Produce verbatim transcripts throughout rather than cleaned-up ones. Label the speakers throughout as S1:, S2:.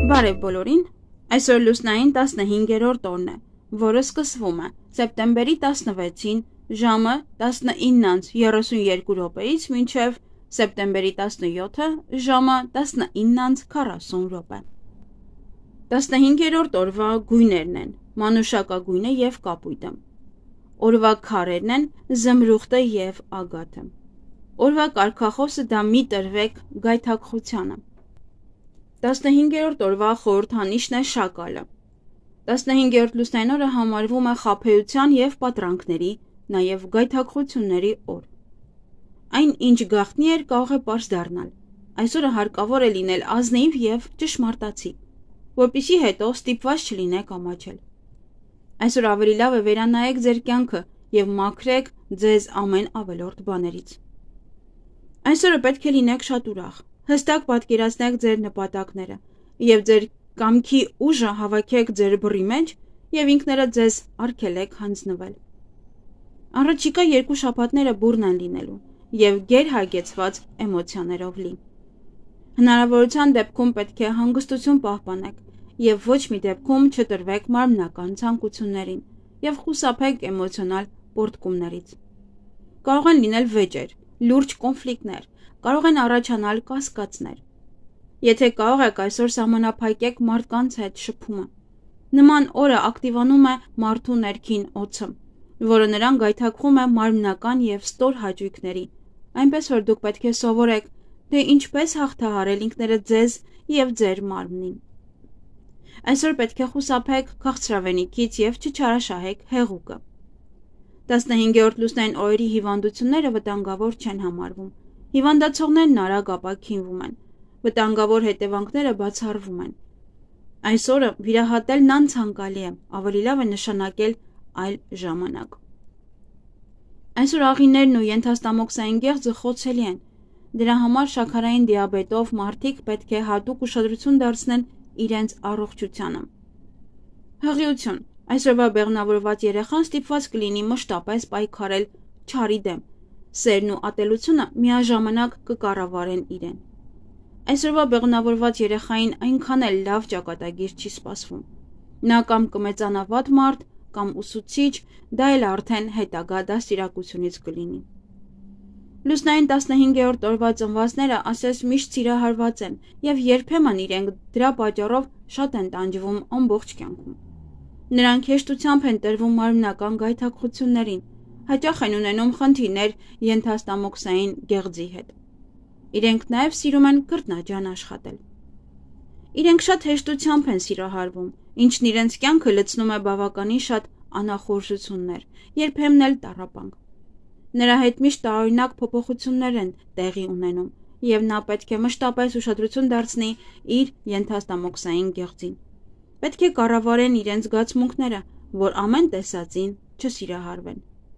S1: Բարև բոլորին, այսօր լուսնային տասնհինգերորդ օրն է, որը սկսվում է սեպտեմբերի տասնվեցին ժամը տասնինը երեսունյոթ րոպեից մինչև սեպտեմբերի տասնյոթը ժամը տասնինը քառասուն րոպե։ տասնհինգերորդ օրվա գույներն են մանուշակագույնը և կապույտը։ Օրվա քարերն են զմրուխտը և ագաթը։ Օրվա կարգախոսը դա մի տրվեք գայթակղությանը։ տասնհինգերորդ օրվա խորհրդանիշն է շակալը։ տասնհինգերորդ լուսնային օրը համարվում է խաբեության և պատրանքների, նաև գայթակղությունների օր։ Այն, ինչ գաղտնի էր, կարող է պարզ դառնալ։ Այսօրը հարկավոր է լինել ազնիվ և ճշմարտացի, որպեսզի հետո ստիպված չլինեք ամաչել։ Այսօր ավելի լավ է վերանայեք ձեր կյանքը և մաքրեք ձեզ ամեն ավելորդ բաներից։ Այսօրը պետք է լինեք շատ ուրախ, հստակ պատկերացնեք ձեր նպատակները և ձեր կամքի ուժը հավաքեք ձեր բռի մեջ և ինքներդ ձեզ արգելեք հանձնվել։ Առաջիկա երկու շաբաթները բուռն են լինելու և գերհագեցված էմոցիաներով լի։ Հնարավորության դեպքում պետք է հանգստություն պահպանեք և ոչ մի դեպքում չտրվեք մարմնական ցանկություններին և խուսափեք էմոցիոնալ պոռթկումներից։ Կարող են լինել վեճեր, լուրջ կոնֆլիկտներ, կարող են առաջանալ կասկածներ։ Եթե կարող եք այսօր սահմանափակեք մարդկանց հետ շփումը։ Նման օրը ակտիվանում է մարդու ներքին օձը, որը նրան գայթակղում է մարմնական և ստոր հաճույքների, այնպես որ դուք պետք է սովորեք, թե ինչպես հաղթահարել ինքներդ ձեզ և ձեր մարմնին։ Այսօր պետք է խուսափեք քաղցրավենիքից և չչարաշահեք հեղուկը։ տասնհինգերորդ լուսնային օրերի հիվանդությունները վտանգավոր չեն համարվում։ Հիվանդացողներն արագ ապաքինվում են, վտանգավոր հետևանքները բացառվում են։ Այսօրը վիրահատելն անցանկալի է, ավելի լավ է նշանակել այլ ժամանակ։ Այսօր աղիներն ու ենթաստամոքսային գեղձը խոցելի են։ Դրա համար շաքարային դիաբետով մարդիկ պետք է հատուկ ուշադրություն դարձնեն իրենց առողջությանը։ Հղիություն։ Այսօրվա բեղմնավորված երեխան ստիպված կլինի մշտապես պայքարել չարի դեմ։ Սերն ու ատելությունը միաժամանակ կկառավարեն իրեն։ Այսօրվա բեղմնավորված երեխային այնքան էլ լավ ճակատագիր չի սպասվում։ Նա կամ կմեծանա վատ մարդ, կամ ուսուցիչ, դա էլ արդեն հետագա դաստիարակությունից կլինի։ Լուսնային տասնհինգերորդ օրվա ծնվածները ասես միշտ սիրահարված են և երբեմն իրենք դրա պատճառով շատ են տանջվում ամբողջ կյանքում։ Նրանք հեշտությամբ են տրվում մարմնական գայթակղություններին, հաճախ են ունենում խնդիրներ ենթաստամոքսային գեղձի հետ։ Իրենք նաև սիրում են կրտնաջան աշխատել։ Իրենք շատ հեշտությամբ են սիրահարվում, ինչն իրենց կյանքը լցնում է բավականին շատ անախորժություններ, երբեմն էլ տառապանք։ Նրա հետ միշտ տարօրինակ փոփոխություններ են տեղի ունենում, և նա պետք է մշտապես ուշադրություն դարձնի իր ենթաստամոքսային գեղձին։ Պետք է կառավարեն իրենց զգացմունքները, որ ամեն տեսածին չսիրահարվեն։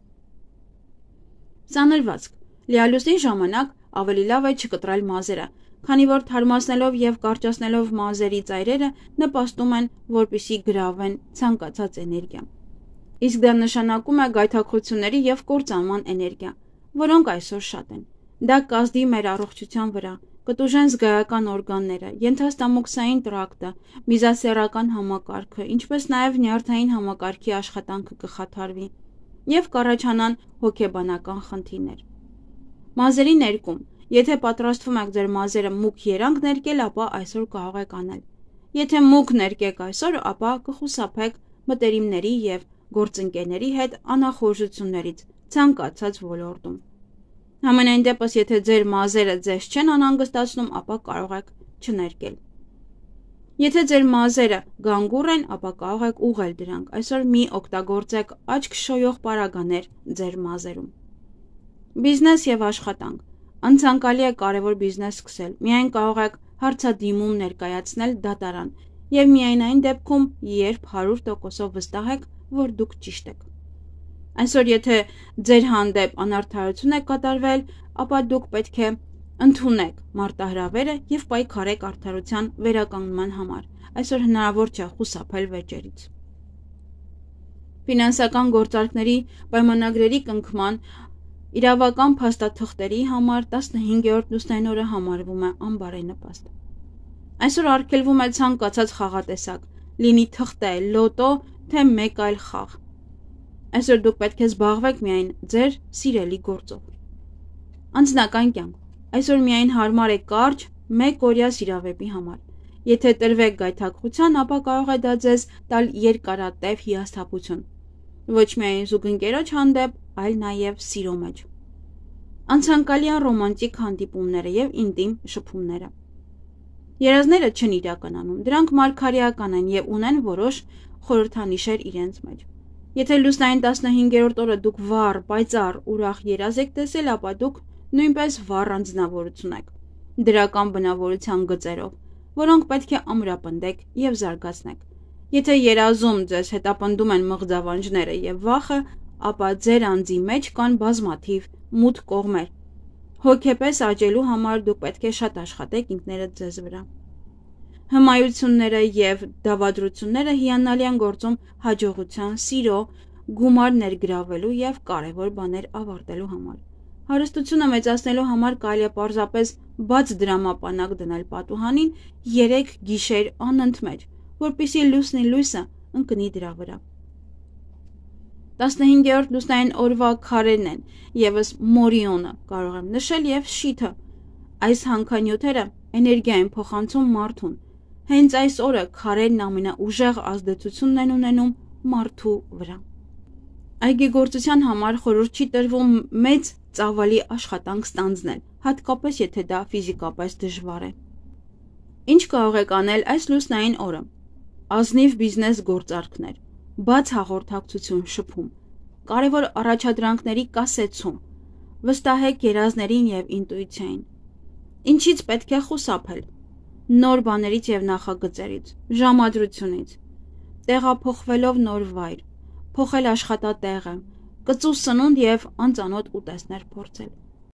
S1: Սանրվածք։ Լիալուսնի ժամանակ ավելի լավ է չկտրել մազերը, քանի որ թարմացնելով և կարճացնելով մազերի ծայրերը նպաստում են, որպեսզի գրավեն ցանկացած էներգիա։ Իսկ դա նշանակում է գայթակղությունների և կործանման էներգիա, որոնք այսօր շատ են։ Դա կազդի մեր առողջության վրա, կտուժեն զգայական օրգանները, ենթաստամոքսային տրակտը, միզասեռական համակարգը, ինչպես նաև նյարդային համակարգի աշխատանքը կխաթարվի և կառաջանան հոգեբանական խնդիրներ։ Մազերի ներկում։ Եթե պատրաստվում եք ձեր մազերը մուգ երանգ ներկել, ապա այսօր կարող եք անել։ Եթե մուգ ներկեք այսօր, ապա կխուսափեք մտերիմների և գործընկերների հետ անախորժություններից ցանկացած ոլորտում։ Համենայն դեպս, եթե ձեր մազերը ձեզ չեն անհանգստացնում, ապա կարող եք չներկել։ Եթե ձեր մազերը գանգուռ են, ապա կարող եք ուղղել դրանք։ Այսօր մի օգտագործեք աչք շոյող պարագաներ ձեր մազերում։ Բիզնես և աշխատանք։ Անցանկալի է կարևոր բիզնես սկսել։ Միայն կարող եք հարցադիմում ներկայացնել դատարան և միայն այն դեպքում, երբ հարյուր տոկոսով վստահ եք, որ դուք ճիշտ եք։ Այսօր եթե ձեր հանդեպ անարդարություն է կատարվել, ապա դուք պետք է ընդունեք մարտահրավերը և պայքարեք արդարության վերականգնման համար։ Այսօր հնարավոր չէ խուսափել վեճերից։ Ֆինանսական գործարքների պայմանագրերի կնքման իրավական փաստաթղթերի համար տասնհինգերորդ լուսնային օրը համարվում է անբարենպաստ։ Այսօր արգելվում է ցանկացած խաղատեսակ, լինի թղթե, լոտո, թե մեկ այլ խաղ։ Այսօր դուք պետք է զբաղվեք միայն ձեր սիրելի գործով։ Անձնական կյանք։ Այսօր միայն հարմար է կարճ, մեկ օրյա սիրավեպի համար։ Եթե տրվեք գայթակղության, ապա կարող է դա ձեզ տալ երկարատև հիասթափություն։ Ոչ միայն զուգընկերոջ հանդեպ, այլ նաև սիրո մեջ։ Անցանկալի են ռոմանտիկ հանդիպումները եւ ինտիմ շփումները։ Երազները չեն իրականանում, դրանք մարգարեական են եւ ունեն որոշ խորհրդանիշեր իրենց մեջ։ Եթե լուսնային տասնհինգերորդ օրը դուք վառ, պայծառ, ուրախ երազ եք տեսել, ապա դուք նույնպես վառ անձնավորություն եք, դրական բնավորության գծերով, որոնք պետք է ամրապնդեք եւ զարգացնեք։ Եթե երազում ձեզ հետապնդում են մղձավանջները եւ վախը, ապա ձեր անձի մեջ կան բազմաթիվ մութ կողմեր։ Հոգեպես աճելու համար դուք պետք է շատ աշխատեք ինքներդ ձեզ վրա։ Հմայությունները եւ դավադրությունները հիանալի են գործում հաջողության, սիրո, գումար ներգրավելու եւ կարեւոր բաներ ավարտելու համար։ Հարստությունը մեծացնելու համար կարելի է պարզապես բաց դրամապանակ դնել պատուհանին երեք գիշեր անընդմեջ, որպեսզի լուսնի լույսը ընկնի դրա վրա։ տասնհինգերորդ լուսնային օրվա քարերն են եւս Մորիոնը կարող եմ նշել եւ Շիթը։ Այս հանքանյութերը էներգիա են փոխանցում մարդուն։ Հենց այս օրը քարերն ամենաուժեղ ազդեցությունն են ունենում մարդու վրա։ Այգեգործության համար խորհուրդ չի տրվում մեծ ծավալի աշխատանք ստանձնել, հատկապես եթե դա ֆիզիկապես դժվար է։ Ինչ կարող եք անել այս լուսնային օրը։ Ազնիվ բիզնես գործարքներ, բաց հաղորդակցություն շփում, կարևոր առաջադրանքների կասեցում, վստահեք երազներին եւ ինտուիցիային։ Ինչից պետք է խուսափել։ Նոր բաներից եւ նախագծերից, ժամադրությունից, տեղափոխվելով նոր վայր, փոխել աշխատատեղը, կծու սնունդ եւ անծանոթ ուտեստներ փորձել։